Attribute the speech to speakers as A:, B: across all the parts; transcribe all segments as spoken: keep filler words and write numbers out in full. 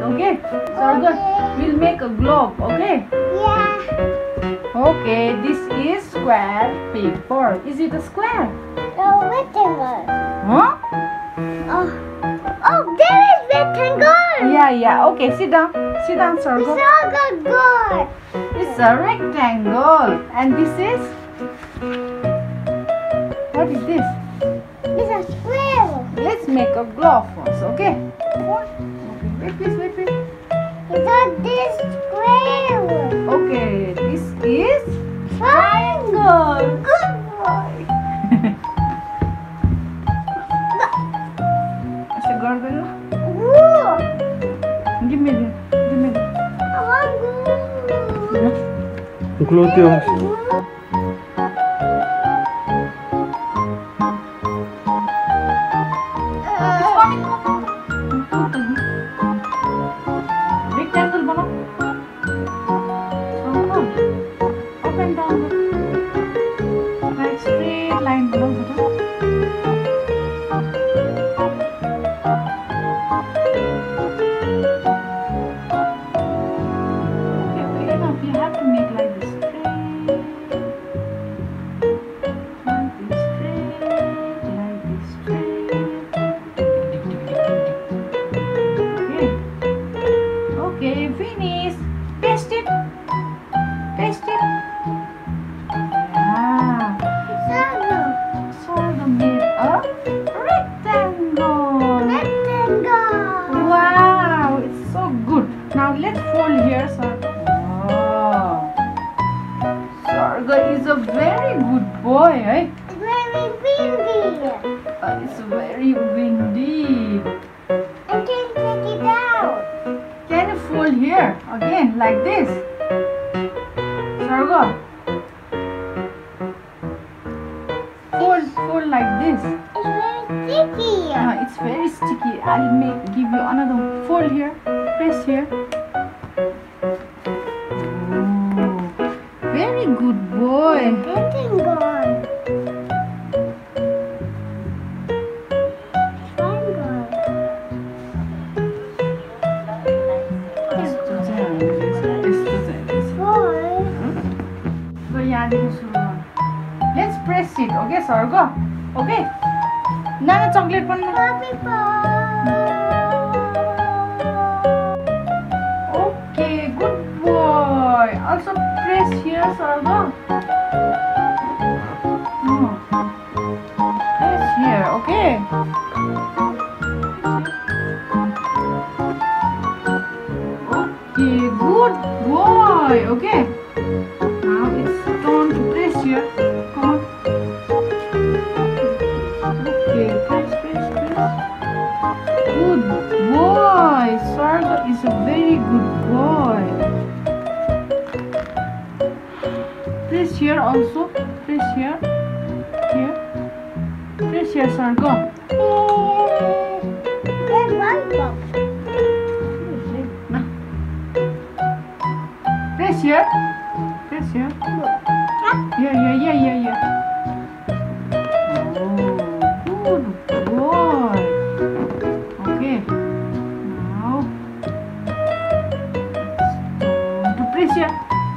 A: okay? Sarga, we'll make a globe, okay?
B: Yeah.
A: Okay, this is square paper. Is it a square?
B: Oh, rectangle.
A: Huh?
B: Oh, oh, there is rectangle.
A: Yeah, yeah. Okay, sit down. Sit down, Sarga.
B: It's good.
A: It's a rectangle. And this is? What is this?
B: It's a square.
A: Let's make a globe first, okay? Okay, wait, please, wait, wait.
B: It's not this square.
A: Okay, this is triangle. Good boy. Asa garden na?
B: Ooh,
A: Give me the, give me the.
B: I want glue.
C: Glue yung
B: Glue.
A: It's coming, come. Rectangle bana. Circle. Up and down. Like straight line bana. Okay, enough. You have to make like this straight. Like this straight. Like this straight. Okay. Okay, finish. Paste it. Paste it. Yeah.
B: Circle.
A: So the made a rectangle.
B: Rectangle.
A: Wow, it's so good. Now let's fold here, Sarga. Wow. Sarga is a very good boy, eh?
B: It's very windy.
A: Uh, it's very windy.
B: I can take it out.
A: Can you fold here again like this? Sarga, fold, fold like this.
B: It's very sticky.
A: Uh, it's very sticky. I'll make give you another fold here. Press here. Oh, very good boy.
B: Rectangle. Triangle.
A: यस्तो चाहिँ हामीले यस्तो चाहिँ रहेछ।
B: Four.
A: ल यहाँदेखि सुरु गर्नु। Let's press it, okay, Sarga? Okay? नाना चकलेट पनि न।
B: Happy
A: Okay, good boy. Also press here, Sarga. Oh. Press here, okay? Okay, good boy. Okay. Now it's time to press here. Come on. Okay, press, press, press. Good boy. Sarga is a very good boy. Press here also. Press here. Here. Press here, Sarga.
B: There's one box.
A: Nah. Press here. Press here. Yeah, yeah, yeah, yeah, yeah. Oh, good boy. Okay. Now, it's time to press here.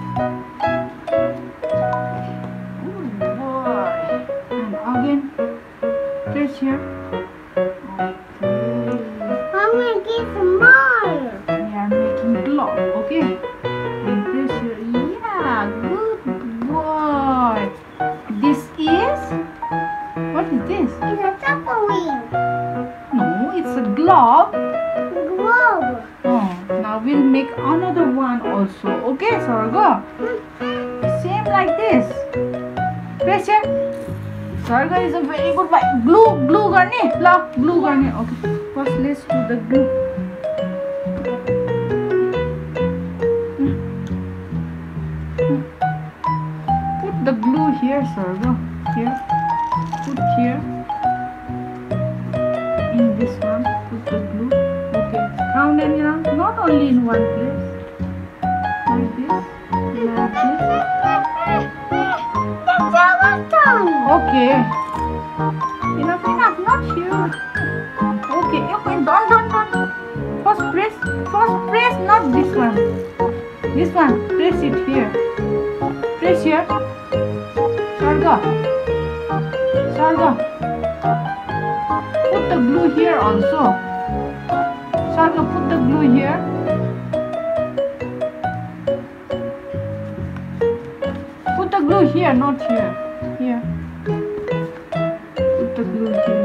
A: Good boy. And again, press here. Okay.
B: I'm making small.
A: We are making block, okay? And press here. Yeah, good boy. This is, what is this?
B: It's a trampoline.
A: No, it's a globe.
B: Globe.
A: Oh, now we'll make another one also, okay, Sarga? Same like this. Press here. Sarga is a very good boy. Glue, glue garne. La, glue garne. Okay. First, let's do the glue. Put the glue here, Sarga. Here. Put here. In this one, put the glue. Okay. Round and round. Not only in one place. Like this. Like this.
B: That's our turn.
A: Okay. Enough, enough. Not here. Okay. Okay. Done, done, done. First press. First this one. This one. Press it here. Press here. Sarga. Sarga. Put the glue here also. Sarga, put the glue here. Put the glue here, not here. Here. Put the glue here.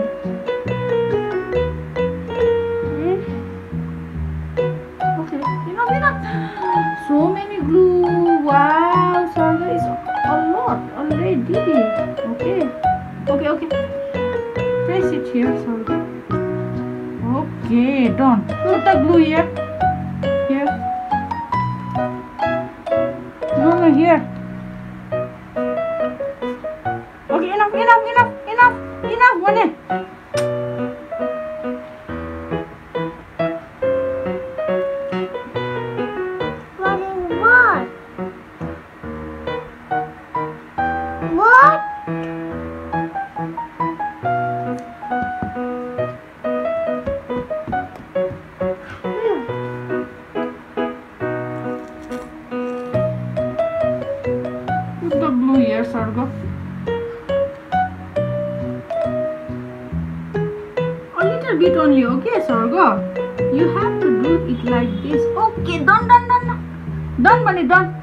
A: Hmm? Okay, enough, enough. So many glue. Wow, Sarga is a lot already. Okay, okay, okay. Press it here, Sarga. Okay, done. Put the glue here. Here. No, no, here. Okay, enough, enough, enough, enough, enough, one.
B: What is what? What?
A: Put the glue here, Sarga. A little bit only, okay, Sarga? You have to do it like this. Okay, done, done, done. Done, Bunny, done.